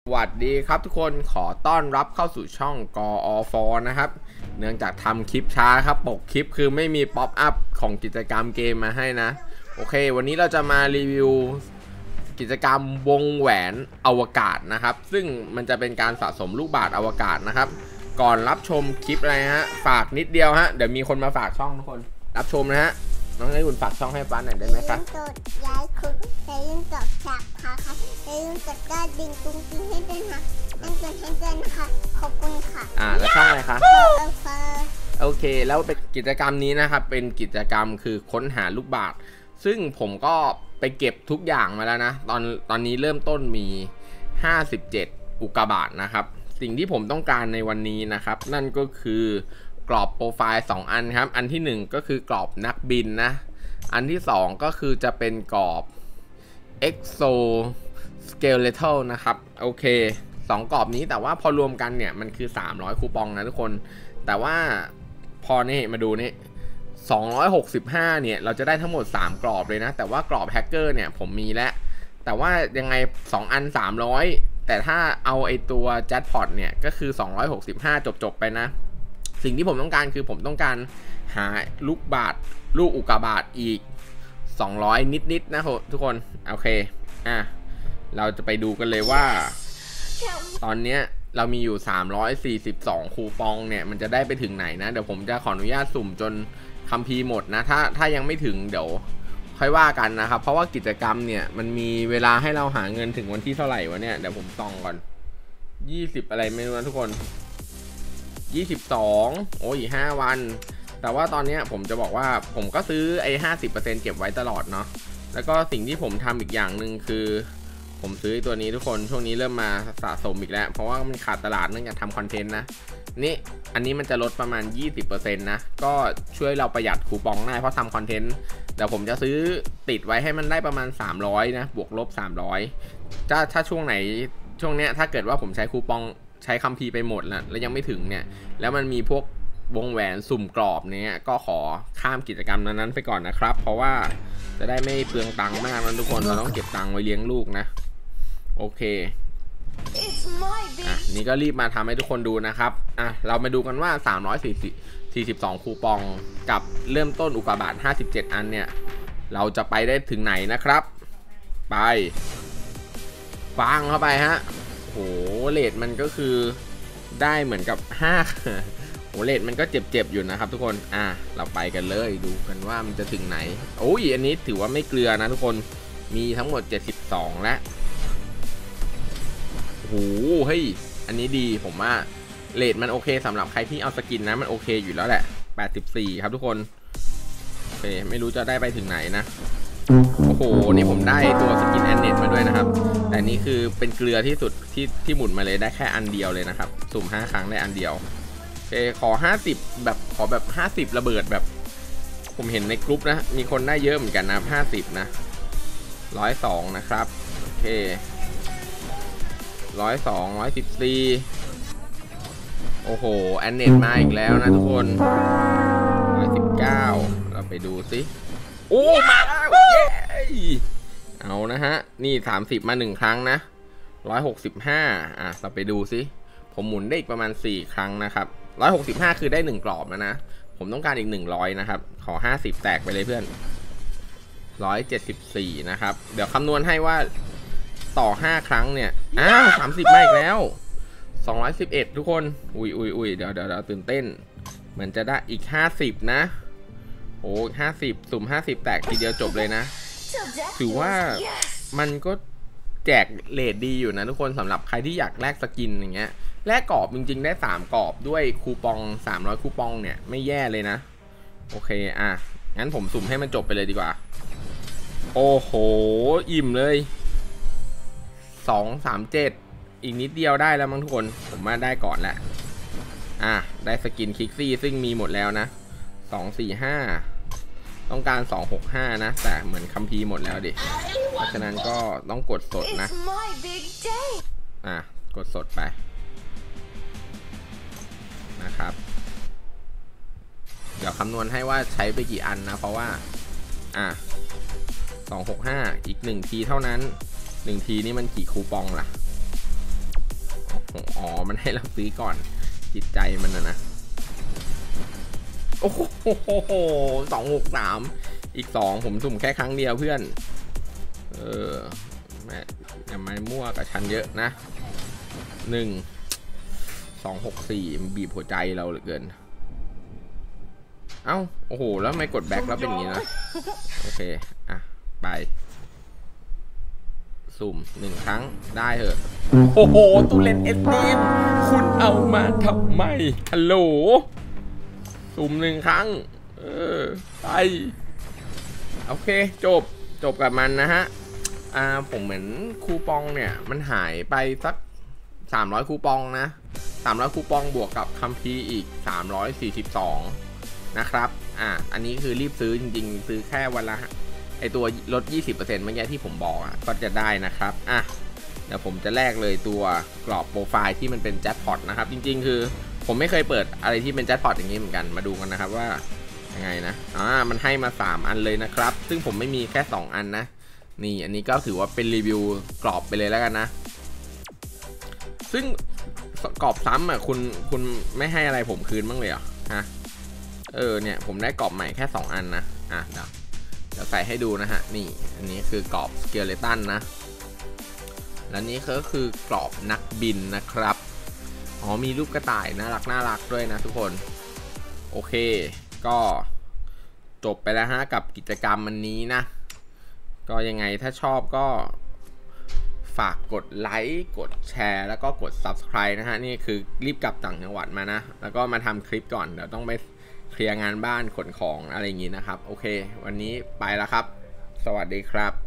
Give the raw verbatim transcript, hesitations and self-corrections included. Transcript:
สวัสดีครับทุกคนขอต้อนรับเข้าสู่ช่องกอฟนะครับเนื่องจากทำคลิปช้าครับปกคลิปคือไม่มีป๊อปอัพของกิจกรรมเกมมาให้นะโอเควันนี้เราจะมารีวิวกิจกรรมวงแหวนอวกาศนะครับซึ่งมันจะเป็นการสะสมลูกบาศก์อวกาศนะครับก่อนรับชมคลิปอะไรฮะฝากนิดเดียวฮะเดี๋ยวมีคนมาฝากช่องทุกคนรับชมนะฮะน้องไอ้คุณฝากช่องให้ฟ้าหน่อยได้ไหมครับกดไลค์คุณอย่าลืมกดแชร์ค่ะอย่าลืมกดกระดิ่งตุ้งติ้งให้ด้วยนะนั่นเป็นให้ด้วยนะคะขอบคุณค่ะอ่าแล้วช่องอะไรคะโอเคแล้วเป็นกิจกรรมนี้นะครับเป็นกิจกรรมคือค้นหาลูกบาศก์ซึ่งผมก็ไปเก็บทุกอย่างมาแล้วนะตอนตอนนี้เริ่มต้นมีห้าสิบเจ็ดอุกกาบาตนะครับสิ่งที่ผมต้องการในวันนี้นะครับนั่นก็คือกรอบโปรไฟล์สองอันครับอันที่หนึ่งก็คือกรอบนักบินนะอันที่สองก็คือจะเป็นกรอบ exoskeletal นะครับโอเคสองกรอบนี้แต่ว่าพอรวมกันเนี่ยมันคือสามร้อยคูปองนะทุกคนแต่ว่าพอนี่มาดูนี่สองร้อยหกสิบห้าเนี่ยเราจะได้ทั้งหมดสามกรอบเลยนะแต่ว่ากรอบแฮกเกอร์เนี่ยผมมีแล้วแต่ว่ายังไงสองอันสามร้อยแต่ถ้าเอาไอตัวแจ็คพอตเนี่ยก็คือสองร้อยหกสิบห้าจบๆไปนะสิ่งที่ผมต้องการคือผมต้องการหาลูกบาศก์ลูกอุกกาบาตอีกสองร้อยนิดๆนะทุกคนโอเคอ่ะเราจะไปดูกันเลยว่าตอนนี้เรามีอยู่สามร้อยสี่สิบสองคูปองเนี่ยมันจะได้ไปถึงไหนนะเดี๋ยวผมจะขออนุญาตสุ่มจนคัมภีร์หมดนะถ้าถ้ายังไม่ถึงเดี๋ยวค่อยว่ากันนะครับเพราะว่ากิจกรรมเนี่ยมันมีเวลาให้เราหาเงินถึงวันที่เท่าไหร่วะเนี่ยเดี๋ยวผมส่องก่อนยี่สิบอะไรไม่รู้นะทุกคนยี่สิบสองโอ้ยห้าวันแต่ว่าตอนนี้ผมจะบอกว่าผมก็ซื้อไอ้ห้าสิบเปอร์เซ็นต์เก็บไว้ตลอดเนาะแล้วก็สิ่งที่ผมทำอีกอย่างหนึ่งคือผมซื้อตัวนี้ทุกคนช่วงนี้เริ่มมาสะสมอีกแล้วเพราะว่ามันขาดตลาดเนื่องจากทำคอนเทนต์นะนี่อันนี้มันจะลดประมาณ ยี่สิบเปอร์เซ็นต์ นะก็ช่วยเราประหยัดคูปองได้เพราะทำคอนเทนต์เดี๋ยวผมจะซื้อติดไว้ให้มันได้ประมาณสามร้อยนะบวกลบสามร้อยถ้าถ้าช่วงไหนช่วงเนี้ยถ้าเกิดว่าผมใช้คูปองใช้คัมภีร์ไปหมดแล้วแล้วยังไม่ถึงเนี่ยแล้วมันมีพวกวงแหวนสุ่มกรอบเนี่ยก็ขอข้ามกิจกรรมนั้นๆไปก่อนนะครับเพราะว่าจะได้ไม่เปลืองตังค์มากนะทุกคนเราต้องเก็บตังค์ไว้เลี้ยงลูกนะโอเคอ่ะนี่ก็รีบมาทำให้ทุกคนดูนะครับอ่ะเรามาดูกันว่าสามร้อยสี่สิบสองคูปองกับเริ่มต้นอุกกาบาตห้าสิบเจ็ดอันเนี่ยเราจะไปได้ถึงไหนนะครับไปฟังเข้าไปฮะโหเรทมันก็คือได้เหมือนกับห้าโหเรทมันก็เจ็บๆอยู่นะครับทุกคนอ่ะเราไปกันเลยดูกันว่ามันจะถึงไหนโอ้ยอันนี้ถือว่าไม่เกลือนะทุกคนมีทั้งหมดเจ็ดสิบสองและโอ้โหเฮ้ยอันนี้ดีผมว่าเรทมันโอเคสำหรับใครที่เอาสกินนะมันโอเคอยู่แล้วแหละแปดสิบสี่ครับทุกคนโอเคไม่รู้จะได้ไปถึงไหนนะโอ้โหนี่ผมได้ตัวสกินแอนเน็ตมาด้วยนะครับแต่นี่คือเป็นเกลือที่สุดที่ที่หมุนมาเลยได้แค่อันเดียวเลยนะครับสุ่มห้าครั้งได้อันเดียวโอเคขอห้าสิบแบบขอแบบห้าสิบระเบิดแบบผมเห็นในกลุ่มนะมีคนได้เยอะเหมือนกันนะห้าสิบนะหนึ่งร้อยสองนะครับโอเคร้อยสองร้อยสิบสี่โอ้โหแอนเน็ตมาอีกแล้วนะทุกคนร้อยสิบเก้าเราไปดูสิโอ้มาแล้วเย้เอานะฮะนี่สามสิบมาหนึ่งครั้งนะร้อยหกสิบห้าอ่ะเราไปดูสิผมหมุนได้อีกประมาณสี่ครั้งนะครับร้อยหกสิบห้าคือได้หนึ่งกรอบแล้วนะผมต้องการอีกหนึ่งร้อยนะครับขอห้าสิบแตกไปเลยเพื่อนร้อยเจ็ดสิบสี่นะครับเดี๋ยวคำนวณให้ว่าต่อห้าครั้งเนี่ยอ้าวสามสิบมาอีกแล้วสองร้อยสิบเอ็ดทุกคนอุ้ยอุ้ยอุ้ยเดี๋ยวเดี๋ยวเดี๋ยวตื่นเต้นเหมือนจะได้อีกห้าสิบนะโอ้ห้าสิบสุ่มห้าสิบแตกทีเดียวจบเลยนะถือว่ามันก็แจกเรทดีอยู่นะทุกคนสำหรับใครที่อยากแลกสกินอย่างเงี้ยแลกกรอบจริงๆได้สามกรอบด้วยคูปองสามร้อยคูปองเนี่ยไม่แย่เลยนะโอเคอ่ะงั้นผมสุ่มให้มันจบไปเลยดีกว่าโอ้โหอิ่มเลยสองสามเจ็ดอีกนิดเดียวได้แล้วมั้งทุกคนผมมาได้ก่อนแหละอ่ะได้สกินคิกซี่ซึ่งมีหมดแล้วนะสองสี่ห้าต้องการสองหกห้านะแต่เหมือนคัมภีร์หมดแล้วดิเพราะฉะนั้นก็ต้องกดสดนะอ่ะกดสดไปนะครับเดี๋ยวคำนวณให้ว่าใช้ไปกี่อันนะเพราะว่าอ่ะสองหกห้าอีกหนึ่งทีเท่านั้นหนึ่งทีนี่มันกี่คูปองล่ะอ๋อมันให้เราซื้อก่อนจิตใจมันนะนะโอ้โหสองหกสามอีกสองผมสุ่มแค่ครั้งเดียวเพื่อนเออแม่อย่ามามั่วกับฉันเยอะนะหนึ่งสองหกสี่มันบีบหัวใจเราเหลือเกินเอ้าโอ้โหแล้วไม่กดแบ็คแล้วเป็นอย่างนี้นะโอเคอ่ะไปสุ่มหนึ่งครั้งได้เถอะโอ้โหตู้เล่นเอสดีมคุณเอามาทำไมฮัลโหลสุ่มหนึ่งครั้งเออไปโอเคจบจบกับมันนะฮะอ่าผมเหมือนคูปองเนี่ยมันหายไปสักสามร้อยคูปองนะสามร้อยคูปองบวกกับคัมภีร์อีกสามร้อยสี่สิบสองนะครับอ่าอันนี้คือรีบซื้อจริงๆซื้อแค่วันละไอตัวลด ยี่สิบเปอร์เซ็นต์ เมื่อกี้ที่ผมบอกอ่ะก็จะได้นะครับอ่ะเดี๋ยวผมจะแลกเลยตัวกรอบโปรไฟล์ที่มันเป็นแจ็คพอตนะครับจริงๆคือผมไม่เคยเปิดอะไรที่เป็นแจ็คพอตอย่างนี้เหมือนกันมาดูกันนะครับว่ายังไงนะอ่ามันให้มาสามอันเลยนะครับซึ่งผมไม่มีแค่สองอันนะนี่อันนี้ก็ถือว่าเป็นรีวิวกรอบไปเลยแล้วกันนะซึ่งกรอบซ้ำอ่ะคุณคุณไม่ให้อะไรผมคืนบ้างเลยเหรอฮะเออเนี่ยผมได้กรอบใหม่แค่สองอันนะอ่ะเดี๋ยวเดี๋ยวใส่ให้ดูนะฮะนี่อันนี้คือกรอบสเกเลตันนะและนี้ก็คือกรอบนักบินนะครับอ๋อมีรูปกระต่ายน่ารักน่ารักด้วยนะทุกคนโอเคก็จบไปแล้วฮะกับกิจกรรมวันนี้นะก็ยังไงถ้าชอบก็ฝากกดไลค์กดแชร์แล้วก็กด ซับสไครบ์ นะฮะนี่คือรีบกลับต่างจังหวัดมานะแล้วก็มาทำคลิปก่อนเดี๋ยวต้องไปเคลียร์งานบ้านขนของอะไรอย่างงี้นะครับโอเควันนี้ไปแล้วครับสวัสดีครับ